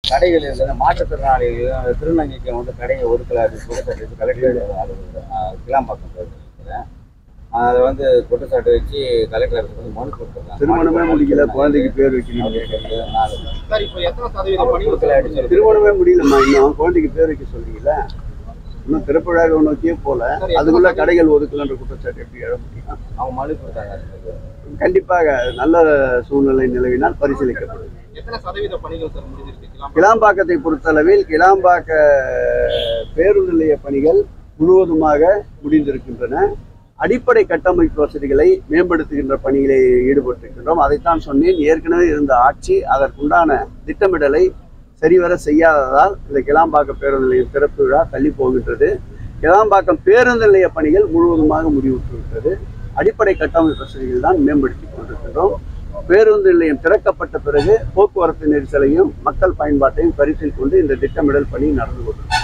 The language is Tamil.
கடைகள் இருக்குது. மாற்றுத்திறனாளிகள் திருநங்கைக்கு வந்து கடையை ஒதுக்கல அப்படின்னு குற்றச்சாட்டு கலெக்டர் கிளாம்பாக்கம் போயிருக்கிறேன். அதை வந்து குற்றச்சாட்டு வச்சு கலெக்டர் வந்து மனு கொடுத்துருக்காங்க. திருமணமே முடிக்கல, குழந்தைக்கு பேர் வைக்கணும். திருமணமே முடியலம்மா, இன்னும் குழந்தைக்கு பேர் வைக்க சொல்றீங்களா? இன்னும் திறப்புழாக நோக்கியே போல, அதுக்குள்ள கடைகள் ஒதுக்கலன்ற குற்றச்சாட்டு எப்படி எழ முடியும்? அவங்க மனு கொடுத்தாங்க. கண்டிப்பாக நல்ல சூழ்நிலை நிலவினால் பரிசீலிக்கப்படும். கிளாம்பாக்கத்தை பொறுத்தளவில் கிளாம்பாக்க பேருந்து நிலைய பணிகள் முழுவதுமாக முடிந்திருக்கின்றன. அடிப்படை கட்டமைப்பு வசதிகளை மேம்படுத்துகின்ற பணிகளை ஈடுபட்டிருக்கின்றோம். அதைத்தான் சொன்னேன். ஏற்கனவே இருந்த ஆட்சி அதற்குண்டான திட்டமிடலை சரிவர செய்யாததால் இந்த கிளாம்பாக்கம் பேருந்து நிலையம் திறப்பு விழா தள்ளி போகின்றது. கிளாம்பாக்கம் பேருந்து நிலைய பணிகள் முழுவதுமாக முடிவுற்று அடிப்படை கட்டமைப்பு வசதிகள் தான் மேம்படுத்தி கொண்டிருக்கின்றோம். பேருந்து நிலையம் திறக்கப்பட்ட பிறகு போக்குவரத்து நெரிசலையும் மக்கள் பயன்பாட்டையும் கருத்தில் கொண்டு இந்த திட்டமிடல் பணி நடந்து கொண்டிருக்கிறது.